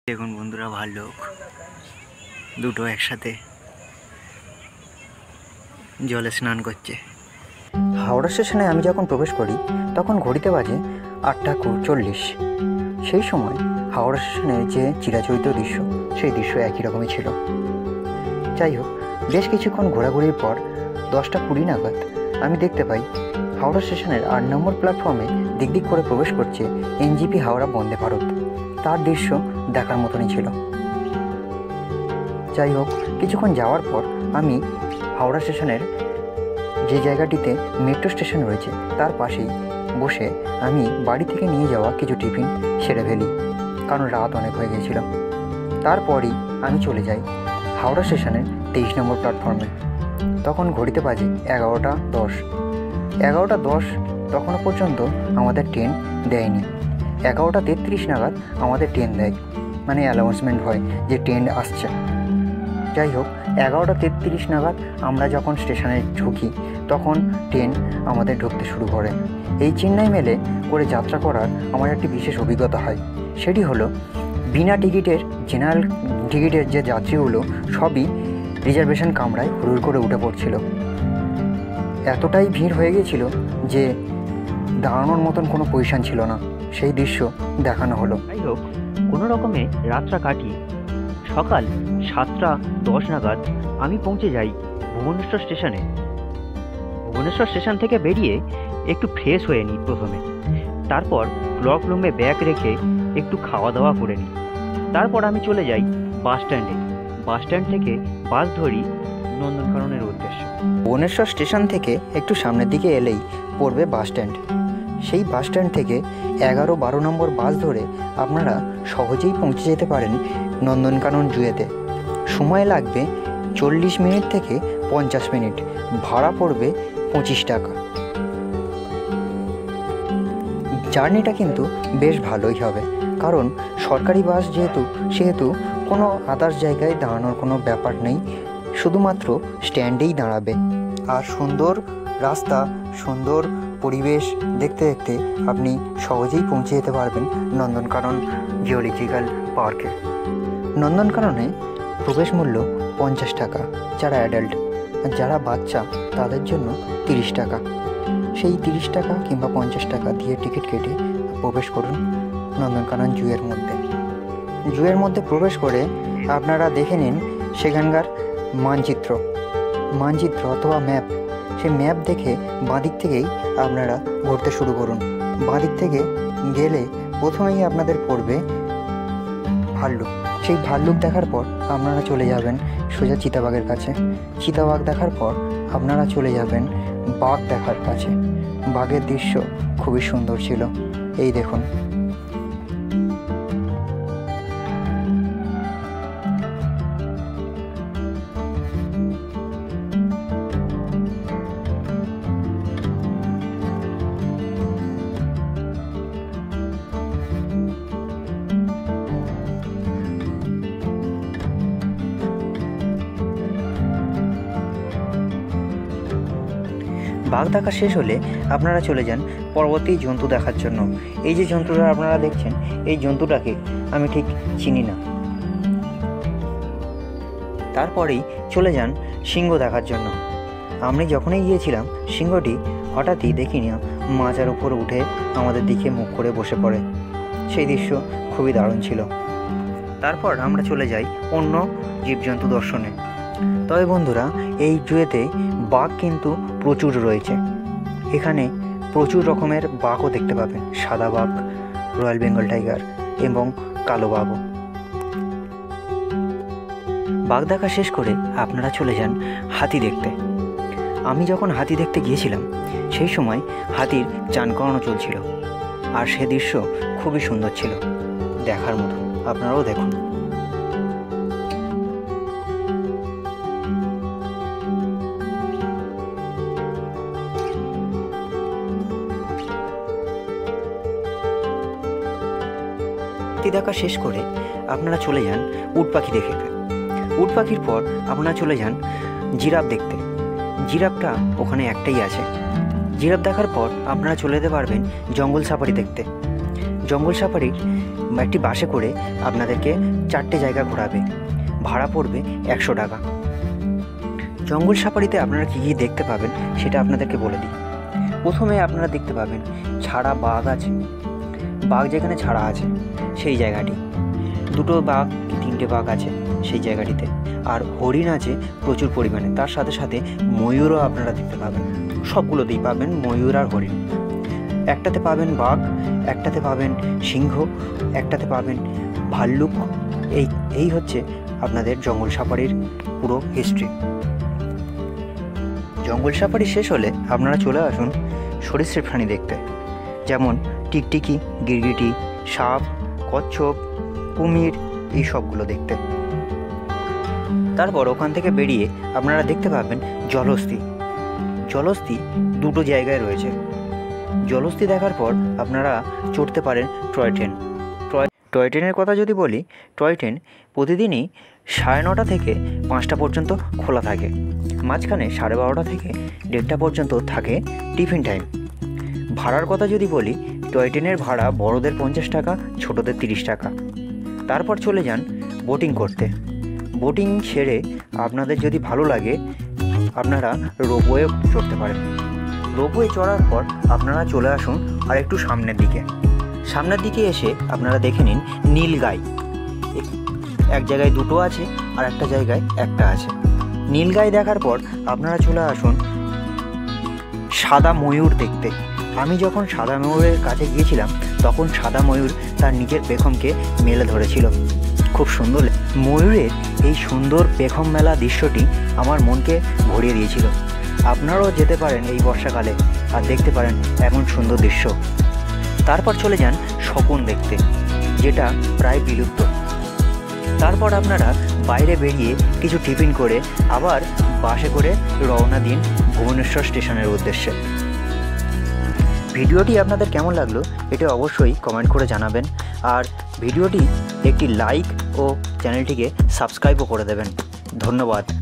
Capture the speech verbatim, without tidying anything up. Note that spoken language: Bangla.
দেখুন বন্ধুরা, ভাল্লুক দুটো একসাথে জলে স্নান করছে। হাওড়া স্টেশনে আমি যখন প্রবেশ করি তখন ঘড়িতে বাজে আটটা চল্লিশ। সেই সময় হাওড়া স্টেশনের যে চিরাচরিত দৃশ্য, সেই দৃশ্য একই রকমই ছিল। যাই হোক, বেশ কিছুক্ষণ ঘোরাঘুরির পর দশটা কুড়ি নাগাদ আমি দেখতে পাই হাওড়া স্টেশনের আট নম্বর প্ল্যাটফর্মে দিক দিক করে প্রবেশ করছে এনজিপি হাওড়া বন্দে ভারত। তার দৃশ্য দেখার মতনই ছিল। যাই হোক, কিছুক্ষণ যাওয়ার পর আমি হাওড়া স্টেশনের যে জায়গাটিতে মেট্রো স্টেশন রয়েছে তার পাশেই বসে আমি বাড়ি থেকে নিয়ে যাওয়া কিছু টিফিন সেরে ফেলি, কারণ রাত অনেক হয়ে গিয়েছিল। তারপরই আমি চলে যাই হাওড়া স্টেশনের তেইশ নম্বর প্ল্যাটফর্মে। তখন ঘড়িতে বাজে এগারোটা দশ। এগারোটা দশ তখনও পর্যন্ত আমাদের ট্রেন দেয়নি। এগারোটা তেত্রিশ নাগাদ আমাদের ট্রেন দেয়, মানে অ্যানাউন্সমেন্ট হয় যে ট্রেন আসছে। যাই হোক, এগারোটা তেত্রিশ নাগাদ আমরা যখন স্টেশনে ঢুকি তখন ট্রেন আমাদের ঢুকতে শুরু করে। এই চেন্নাই মেলে করে যাত্রা করার আমার একটি বিশেষ অভিজ্ঞতা হয়। সেটি হলো, বিনা টিকিটের জেনারেল টিকিটের যে যাত্রীগুলো সবই রিজার্ভেশন কামরায় হুড়ুড় করে উঠে পড়ছিল। এতটাই ভিড় হয়ে গিয়েছিল যে দাঁড়ানোর মতন কোনো পজিশন ছিল না। সেই দৃশ্য দেখানো হলো। যাই হোক, কোনো রকমে রাতটা কাটিয়ে সকাল সাতটা দশ নাগাদ আমি পৌঁছে যাই ভুবনেশ্বর স্টেশনে। ভুবনেশ্বর স্টেশন থেকে বেরিয়ে একটু ফ্রেশ হয়ে নিই প্রথমে। তারপর ক্লক রুমে ব্যাগ রেখে একটু খাওয়া দাওয়া করে নিই। তারপর আমি চলে যাই বাস স্ট্যান্ডে। বাস স্ট্যান্ড থেকে বাস ধরি নন্দনকাননের উদ্দেশ্যে। ভুবনেশ্বর স্টেশন থেকে একটু সামনের দিকে এলেই পড়বে বাস স্ট্যান্ড। সেই বাস স্ট্যান্ড থেকে এগারো বারো নম্বর বাস ধরে আপনারা সহজেই পৌঁছে যেতে পারেন নন্দনকানন জুয়েতে। সময় লাগবে চল্লিশ মিনিট থেকে পঞ্চাশ মিনিট। ভাড়া পড়বে পঁচিশ টাকা। জার্নিটা কিন্তু বেশ ভালোই হবে, কারণ সরকারি বাস যেহেতু, সেহেতু কোনো আদার্স জায়গায় দাঁড়ানোর কোনো ব্যাপার নেই, শুধুমাত্র স্ট্যান্ডেই দাঁড়াবে। আর সুন্দর রাস্তা, সুন্দর পরিবেশ দেখতে দেখতে আপনি সহজেই পৌঁছে যেতে পারবেন নন্দনকানন জিওলজিক্যাল পার্কে। নন্দনকাননে প্রবেশ মূল্য পঞ্চাশ টাকা যারা অ্যাডাল্ট, আর যারা বাচ্চা তাদের জন্য তিরিশ টাকা। সেই তিরিশ টাকা কিংবা পঞ্চাশ টাকা দিয়ে টিকিট কেটে প্রবেশ করুন নন্দনকানন জুয়ের মধ্যে। জুয়ের মধ্যে প্রবেশ করে আপনারা দেখে নিন সেখানকার মানচিত্র মানচিত্র অথবা ম্যাপ। সেই ম্যাপ দেখে বাঁদিক থেকেই আপনারা ঘুরতে শুরু করুন। বাঁদিক থেকে গেলে প্রথমেই আপনাদের পড়বে ভাল্লুক। সেই ভাল্লুক দেখার পর আপনারা চলে যাবেন সোজা চিতাবাঘের কাছে। চিতাবাঘ দেখার পর আপনারা চলে যাবেন বাঘ দেখার কাছে। বাঘের দৃশ্য খুবই সুন্দর ছিল। এই দেখুন, বাঘ দেখা শেষ হলে আপনারা চলে যান পরবর্তী জন্তু দেখার জন্য। এই যে জন্তুটা আপনারা দেখছেন, এই জন্তুটাকে আমি ঠিক চিনি না। তারপরেই চলে যান সিংহ দেখার জন্য। আমি যখনই গিয়েছিলাম সিংহটি হঠাৎই দেখি না মাচার উপর উঠে আমাদের দিকে মুখ করে বসে পড়ে। সেই দৃশ্য খুবই দারুণ ছিল। তারপর আমরা চলে যাই অন্য জীবজন্তু দর্শনে। তবে বন্ধুরা, এই জুয়েতে বাঘ কিন্তু প্রচুর রয়েছে। এখানে প্রচুর রকমের বাঘও দেখতে পাবেন, সাদা বাঘ, রয়্যাল বেঙ্গল টাইগার এবং কালো বাঘও। বাঘ দেখা শেষ করে আপনারা চলে যান হাতি দেখতে। আমি যখন হাতি দেখতে গিয়েছিলাম সেই সময় হাতির চান করানো চলছিল, আর সে দৃশ্য খুবই সুন্দর ছিল, দেখার মতো। আপনারাও দেখুন। দেখা শেষ করে আপনারা চলে যান উট পাখি দেখে। উট পাখির পর আপনারা চলে যান জিরাফ দেখতে। জিরাফটা ওখানে একটাই আছে। জিরাফ দেখার পর আপনারা চলে যেতে পারবেন জঙ্গল সাফারি দেখতে। জঙ্গল সাফারির একটি বাসে করে আপনাদেরকে চারটে জায়গা ঘোরাবে, ভাড়া পড়বে একশো টাকা। জঙ্গল সাফারিতে আপনারা কী কী দেখতে পাবেন সেটা আপনাদেরকে বলে দিই। প্রথমে আপনারা দেখতে পাবেন ছাড়া বাঘ আছে, বাঘ যেখানে ছাড়া আছে সেই জায়গাটি, দুটো বাঘ কি তিনটে বাঘ আছে সেই জায়গাটিতে, আর হরিণ আছে প্রচুর পরিমাণে, তার সাথে সাথে ময়ূরও আপনারা দেখতে পাবেন। সবগুলোতেই পাবেন ময়ূর আর হরিণ। একটাতে পাবেন বাঘ, একটাতে পাবেন সিংহ, একটাতে পাবেন ভাল্লুক। এই এই হচ্ছে আপনাদের জঙ্গল সাফারির পুরো হিস্ট্রি। জঙ্গল সাফারি শেষ হলে আপনারা চলে আসুন সরীসৃপ প্রাণী দেখতে, যেমন টিকটিকি, গিরগিটি, সাপ, কচ্ছপ, কুমির, এই সবগুলো দেখতে। তারপর ওখান থেকে বেরিয়ে আপনারা দেখতে পাবেন জলহস্তী। জলহস্তী দুটো জায়গায় রয়েছে। জলহস্তী দেখার পর আপনারা চড়তে পারেন টয় ট্রেন। টয় টয় ট্রেনের কথা যদি বলি, টয় ট্রেন প্রতিদিনই সাড়ে নটা থেকে পাঁচটা পর্যন্ত খোলা থাকে, মাঝখানে সাড়ে বারোটা থেকে দেড়টা পর্যন্ত থাকে টিফিন টাইম। ভাড়ার কথা যদি বলি, টয় ট্রেনের ভাড়া বড়দের পঞ্চাশ টাকা, ছোটদের তিরিশ টাকা। তারপর চলে যান বোটিং করতে। বোটিং সেরে আপনাদের যদি ভালো লাগে আপনারা রোপওয়ে চড়তে পারেন। রোপওয়ে চড়ার পর আপনারা চলে আসুন আর একটু সামনের দিকে। সামনের দিকে এসে আপনারা দেখে নিন নীলগাই। এক জায়গায় দুটো আছে আর একটা জায়গায় একটা আছে। নীলগাই দেখার পর আপনারা চলে আসুন সাদা ময়ূর দেখতে। আমি যখন সাদা ময়ূরের কাছে গিয়েছিলাম তখন সাদা ময়ূর তার নিজের পেখমকে মেলে ধরেছিল, খুব সুন্দর। ময়ূরের এই সুন্দর পেখম মেলা দৃশ্যটি আমার মনকে ভরিয়ে দিয়েছিল। আপনারাও যেতে পারেন এই বর্ষাকালে আর দেখতে পারেন এমন সুন্দর দৃশ্য। তারপর চলে যান শকুন দেখতে, যেটা প্রায় বিলুপ্ত। তারপর আপনারা বাইরে বেরিয়ে কিছু টিফিন করে আবার বাসে করে রওনা দিন ভুবনেশ্বর স্টেশনের উদ্দেশ্যে। ভিডিওটি আপনাদের কেমন লাগলো এটা অবশ্যই কমেন্ট করে জানাবেন, আর ভিডিওটি একটি লাইক ও চ্যানেলটিকে সাবস্ক্রাইবও করে দেবেন। ধন্যবাদ।